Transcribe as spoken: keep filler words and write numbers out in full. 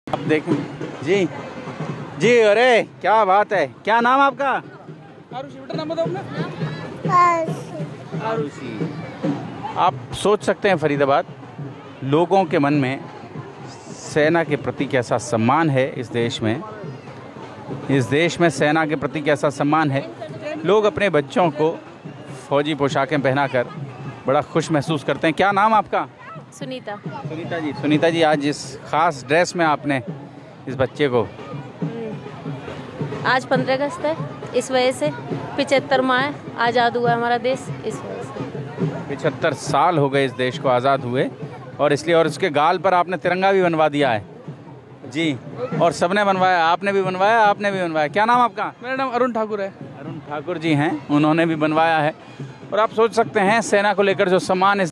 आप देखें जी जी, अरे क्या बात है, क्या नाम आपका? आरुषि, बेटा नाम बताओ अपना। आरुषि। आप सोच सकते हैं फरीदाबाद लोगों के मन में सेना के प्रति कैसा सम्मान है। इस देश में इस देश में सेना के प्रति कैसा सम्मान है। लोग अपने बच्चों को फौजी पोशाकें पहनाकर बड़ा खुश महसूस करते हैं। क्या नाम आपका? सुनीता। सुनीता जी। सुनीता जी, आज इस खास ड्रेस में आपने इस बच्चे को, आज पंद्रह अगस्त है, इस वजह से पिचहत्तर माह आज़ाद हुआ हमारा देश, इस वजह से पिछहत्तर साल हो गए इस देश को आज़ाद हुए, और इसलिए और उसके गाल पर आपने तिरंगा भी बनवा दिया है जी। और सबने बनवाया, आपने भी बनवाया, आपने भी बनवाया। क्या नाम आपका? मेरा नाम अरुण ठाकुर है। अरुण ठाकुर जी हैं, उन्होंने भी बनवाया है। और आप सोच सकते हैं सेना को लेकर जो सम्मान इस